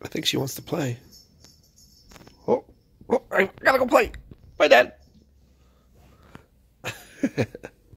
I think she wants to play. Oh, I gotta go play. Bye, Dad.